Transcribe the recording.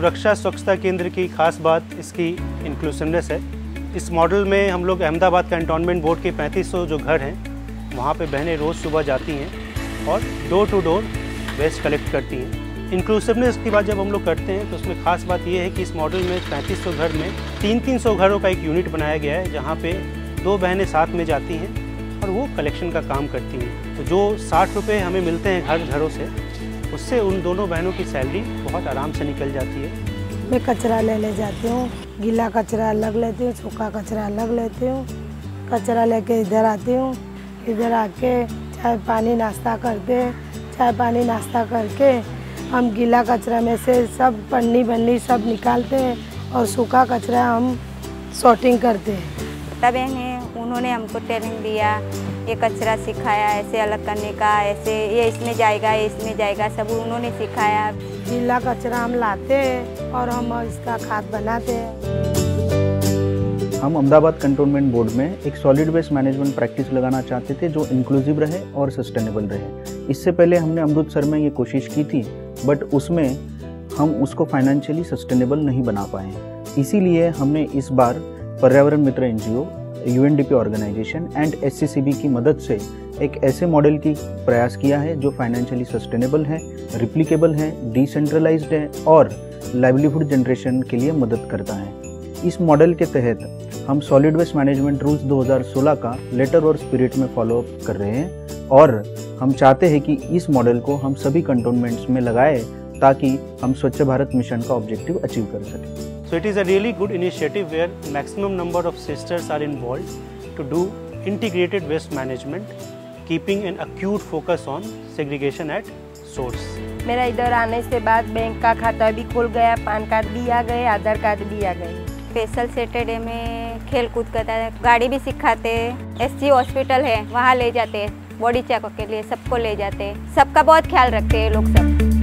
सुरक्षा स्वच्छता केंद्र की खास बात इसकी इंक्लूसिवनेस है। इस मॉडल में हम लोग अहमदाबाद कैंटोनमेंट बोर्ड के 3500 जो घर हैं वहाँ पे बहनें रोज़ सुबह जाती हैं और door to door waste collect करती हैं। इंक्लूसिवनेस की बात जब हम लोग करते हैं तो उसमें ख़ास बात ये है कि इस मॉडल में 3500 घर में 300 घरों का एक यूनिट बनाया गया है, जहाँ पे 2 बहनें साथ में जाती हैं और वो कलेक्शन का काम करती हैं। तो जो 60 रुपये हमें मिलते हैं हर घरों से, उससे उन दोनों बहनों की सैलरी बहुत आराम से निकल जाती है। मैं कचरा ले जाती हूँ, गीला कचरा अलग लेती हूँ, सूखा कचरा अलग लेती हूँ। कचरा लेके इधर आती हूँ, इधर आके चाय पानी नाश्ता करते, चाय पानी नाश्ता करके हम गीला कचरा में से सब पन्नी बन्नी सब निकालते हैं और सूखा कचरा हम सॉर्टिंग करते हैं। तब उन्होंने हमको ट्रेनिंग दिया, ये कचरा सिखाया, ऐसे अलग करने का, ऐसे ये इसमें जाएगा, ये इसमें जाएगा, सब उन्होंने सिखाया। गीला कचरा हम लाते हैं और हम इसका खाद बनाते हैं। हम अहमदाबाद कंटोनमेंट बोर्ड में एक सॉलिड वेस्ट मैनेजमेंट प्रैक्टिस लगाना चाहते थे जो इंक्लूसिव रहे और सस्टेनेबल रहे। इससे पहले हमने अमृतसर में ये कोशिश की थी, बट उसमें हम उसको फाइनेंशियली सस्टेनेबल नहीं बना पाए। इसीलिए हमने इस बार पर्यावरण मित्र NGO, UNDP organisation and SCCB की मदद से एक ऐसे मॉडल की प्रयास किया है जो फाइनेंशियली सस्टेनेबल है, रिप्लिकेबल है, डिसेंट्रलाइज्ड है और लाइवलीहुड जनरेशन के लिए मदद करता है। इस मॉडल के तहत हम सॉलिड वेस्ट मैनेजमेंट रूल्स 2016 का लेटर और स्पिरिट में फॉलो अप कर रहे हैं और हम चाहते हैं कि इस मॉडल को हम सभी कंटोनमेंट्स में लगाएं ताकि हम स्वच्छ भारत मिशन का ऑब्जेक्टिव अचीव कर सकें। So it is a really good initiative where maximum number of sisters are involved to do integrated waste management, keeping an acute focus on segregation at source. मेरा इधर आने से बाद बैंक का खाता भी खुल गया, पैन कार्ड भी आ गए, आधार कार्ड भी आ गए। स्पेशल सैटरडे में खेल कूद करता है, गाड़ी भी सिखाते हैं। SC हॉस्पिटल है, वहाँ ले जाते हैं, बॉडी चेकअप के लिए सबको ले जाते हैं। सबका बहुत ख्याल रखते हैं लोग सब।